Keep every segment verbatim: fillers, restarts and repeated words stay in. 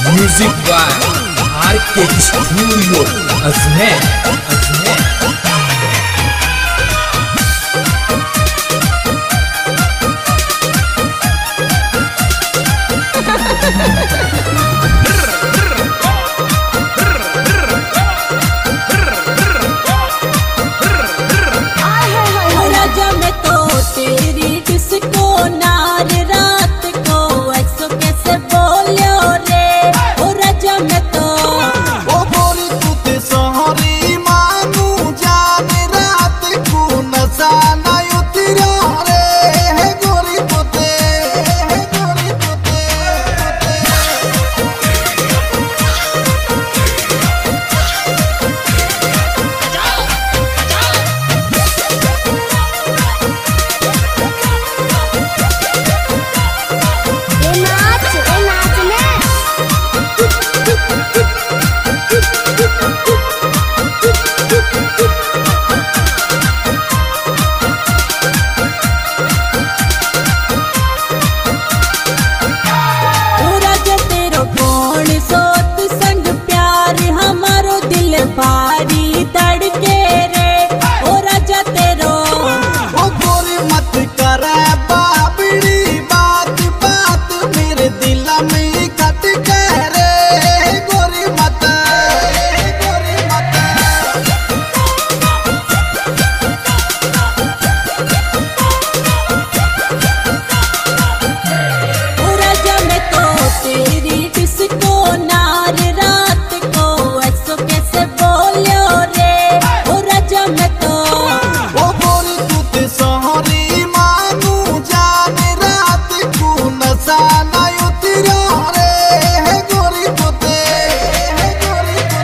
Music by R K studio Ajmer Ajmer. भारी तड़के रे ओ राजा तेरो ओ गोरी मत करे बाबड़ी बात बात मेरे दिल में खटके रे गोरी मत गोरी मत। ओ राजा मैं तो तेरी डिस्को नार रात को ऐसो कैसे बोलो रे ओ राजा मैं तो ओ गोरी तू ते सहरी मानू जान रात को नशा ना उतरा रे गोरी तू ते गोरी तू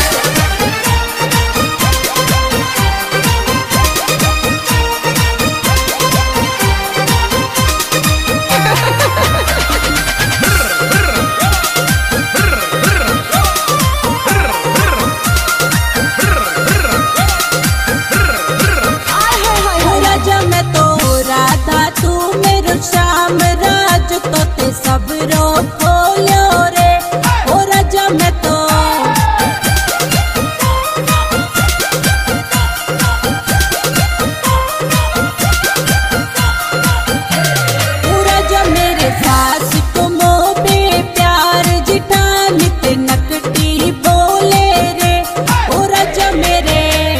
श्याम राज तो ते सब रो खोलो रे ओ राजा मैं तो ओ राजा मेरे सास को मोह पे प्यार जिठान ते नकटी बोले रे ओ राजा मेरे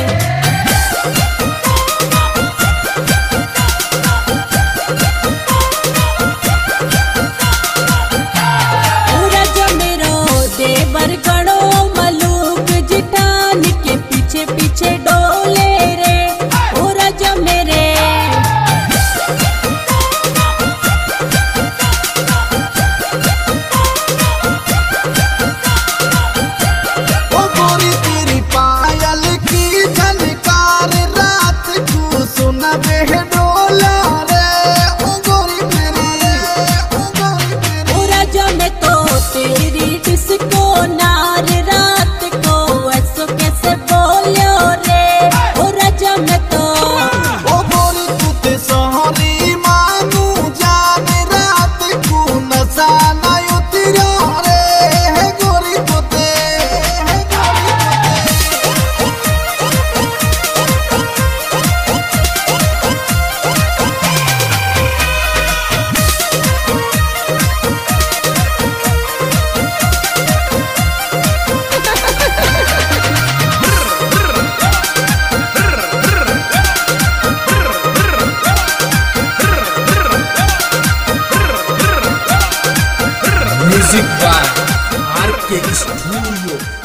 गणो मलूक जिठान के पीछे पीछे डोले रे ओ राजा मेरे ओ गोरी तेरी पायल की झनकार रात को सुना बे डोला रे ओ गोरी मेरी ओ गोरी मेरी। ओ राजा मैं तो तेरी डिस्को नार रात को ऐसो कैसे बोलो रे ओ राजा मैं तो ओ गोरी तू ते सहरी मानू जान रात को नशा ना उतरा रे गोरी तू ते गोरी music by R K studio.